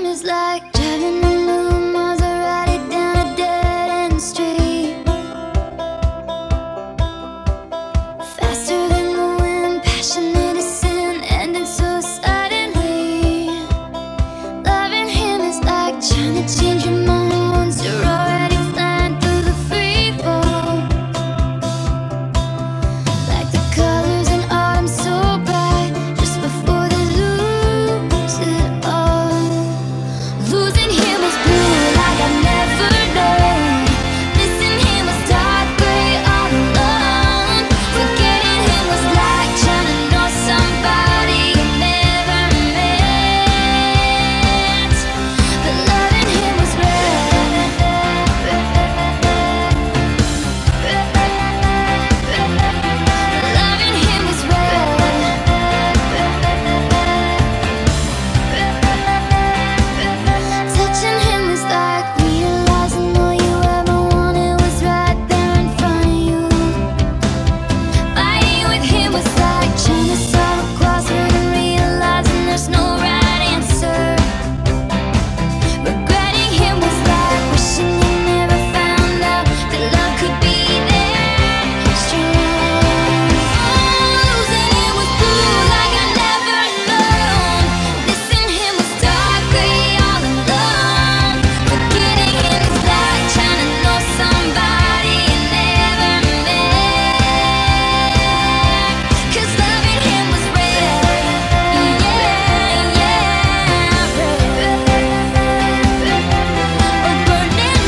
is like driving a new Maserati down a dead-end street. Faster than the wind, passionate as sin, ending so suddenly. Loving him is like trying to change your mind once you're already flying through the free fall. Like the colors in autumn so bright, just before they lose it all. Losing him was blue like I never known. Missing him was dark gray all alone. Forgetting him was like trying to know somebody you never met. But loving him was red. Loving him was red. Touching him was like realizing all you ever wanted was right there in front of you. Fighting with him was like trying to solve a crossword and realizing there's no right answer. Regretting him was like wishing you never found out that love could be that strong. Losing him was blue like I never known. Missing him was dark gray all alone. Forgetting him is like trying to know somebody you never met. 'Cause loving him was red. Yeah, yeah, red. A burning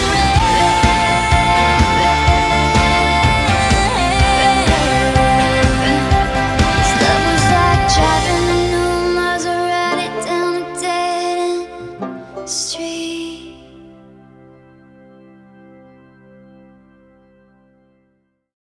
red. His love was like driving a new Maserati down a dead-end street.